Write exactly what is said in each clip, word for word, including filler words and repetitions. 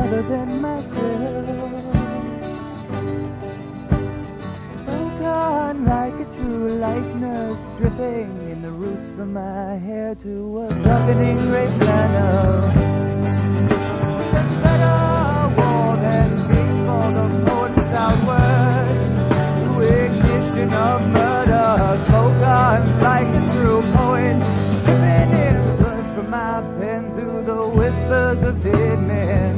other than myself. Spoke on like a true likeness, dripping in the roots from my hair to a darkening gray flannel. Better war than peace for the poet without words. The ignition of murder, spoke on like a true poet, dripping in the blood from my pen to the whispers of dead men.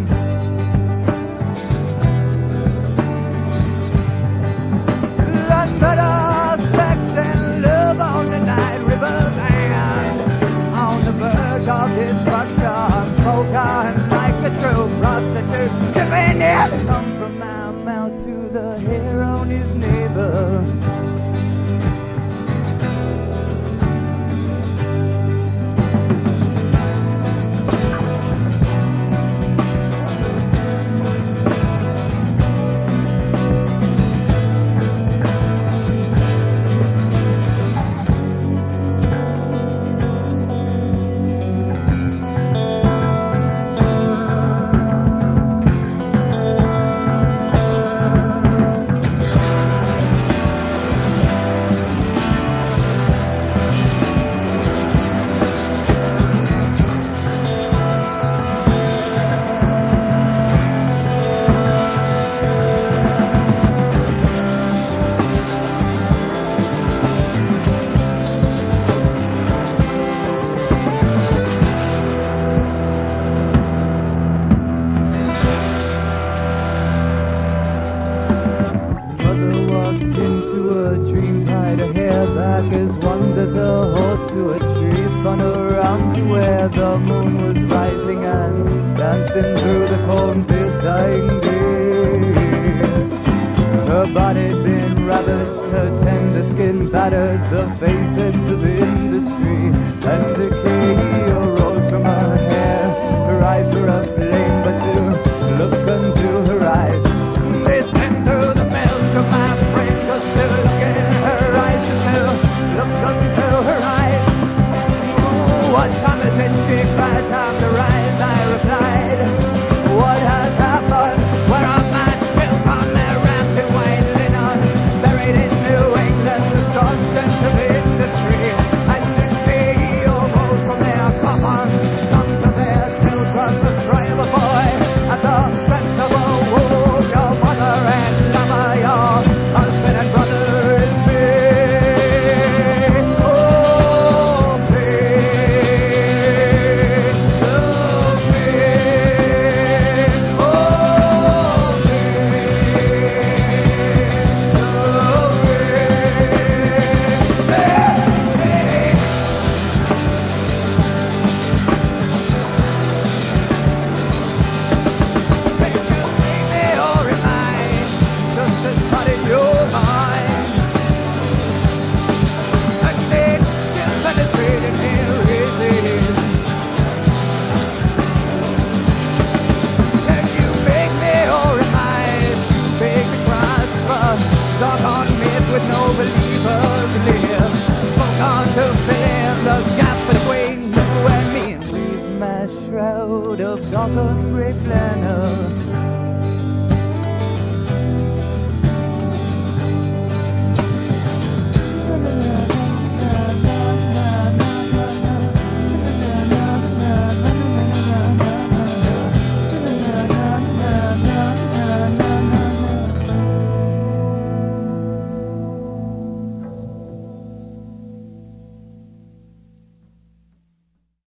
Blood, murder, sex and love on the night rivers and on the verge of destruction. Spoke on like a true prostitute, dripping in, come from my mouth to the hair on his navel. As a horse to a tree, spun around to where the moon was rising and danced in through the cornfields dying day. Her body'd been ravaged, her tender skin battered, the face end of industry and decay arose from her hair. Her eyes were aflame, but to look unto her eyes, they sent through the melt of my brain, just to look in her eyes, to still look unto her eyes. Oh, what time is it? She cried. Time to rise, I replied. What has happened? Where are my children? They're wrapped in white linen, buried in New England, the substance of industry. And in the rose from their coffins, none to their children, the cry of a boy at the festival. Oh, your mother and lover, your husband and brother is me. Of dark and grey flannel,